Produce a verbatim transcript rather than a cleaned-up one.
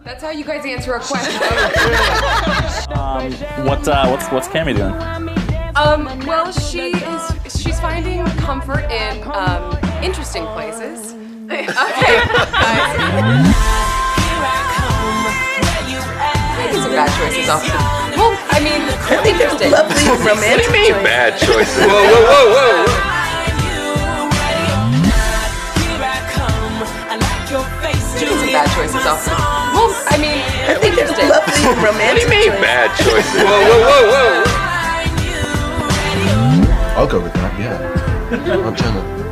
That's how you guys answer a question. um, what uh, what's what's Cammy doing? Um, well, she is she's finding comfort in um, interesting places. Okay, guys. Making some bad choices off the. Well, I mean, interesting. Lovely romantic. What do you mean bad choices? Whoa, whoa, whoa, whoa! Making some bad choices off the. Well, I mean, interesting. Lovely romantic. What do you mean bad choices? Whoa, whoa, whoa, whoa! I'll go with that, yeah. I'm trying to